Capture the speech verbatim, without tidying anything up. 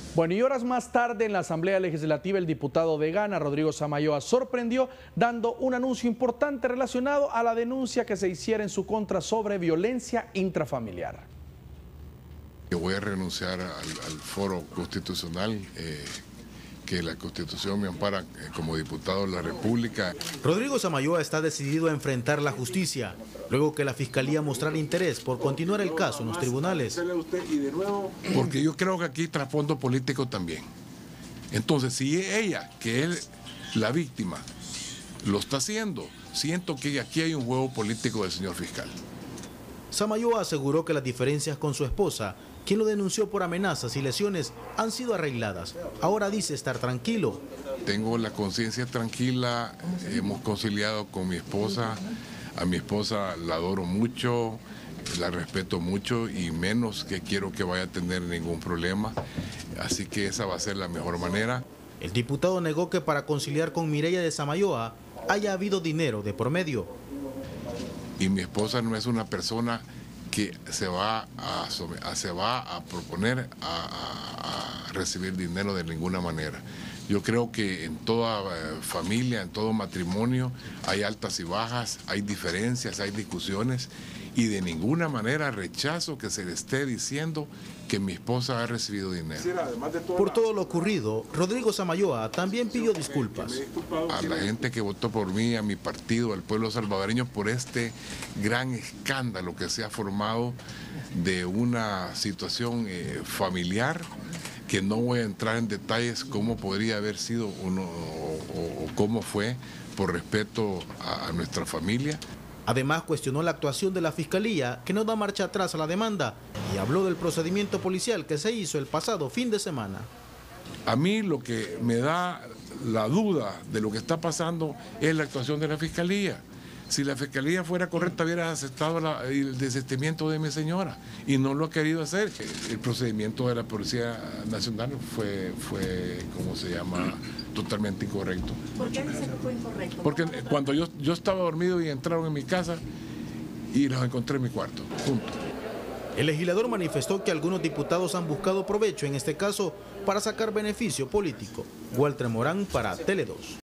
Bueno, y horas más tarde en la Asamblea Legislativa el diputado de Ghana, Rodrigo Samayoa, sorprendió dando un anuncio importante relacionado a la denuncia que se hiciera en su contra sobre violencia intrafamiliar. Yo voy a renunciar al, al foro constitucional eh, que la Constitución me ampara eh, como diputado de la República. Rodrigo Samayoa está decidido a enfrentar la justicia, luego que la Fiscalía mostrara interés por continuar el caso en los tribunales. Porque yo creo que aquí hay trasfondo político también. Entonces, si ella, que es la víctima, lo está haciendo, siento que aquí hay un juego político del señor fiscal. Samayoa aseguró que las diferencias con su esposa, quien lo denunció por amenazas y lesiones, han sido arregladas. Ahora dice estar tranquilo. Tengo la conciencia tranquila, hemos conciliado con mi esposa. A mi esposa la adoro mucho, la respeto mucho y menos que quiero que vaya a tener ningún problema. Así que esa va a ser la mejor manera. El diputado negó que para conciliar con Mireya de Samayoa haya habido dinero de por medio. Y mi esposa no es una persona que se va a, se va a proponer a, a, a recibir dinero de ninguna manera. Yo creo que en toda familia, en todo matrimonio, hay altas y bajas, hay diferencias, hay discusiones, y de ninguna manera rechazo que se le esté diciendo que mi esposa ha recibido dinero. Por todo lo ocurrido, Rodrigo Samayoa también pidió disculpas a la gente que votó por mí, a mi partido, al pueblo salvadoreño, por este gran escándalo que se ha formado de una situación eh, familiar, que no voy a entrar en detalles cómo podría haber sido uno, o, o, o cómo fue, por respeto a, a nuestra familia. Además, cuestionó la actuación de la Fiscalía, que no da marcha atrás a la demanda, y habló del procedimiento policial que se hizo el pasado fin de semana. A mí lo que me da la duda de lo que está pasando es la actuación de la Fiscalía. Si la Fiscalía fuera correcta, hubiera aceptado la, el desistimiento de mi señora, y no lo ha querido hacer. El procedimiento de la Policía Nacional fue, fue ¿cómo se llama?, totalmente incorrecto. ¿Por qué dice que fue incorrecto? Porque cuando yo, yo estaba dormido y entraron en mi casa y los encontré en mi cuarto, juntos. El legislador manifestó que algunos diputados han buscado provecho en este caso para sacar beneficio político. Walter Morán para Tele dos.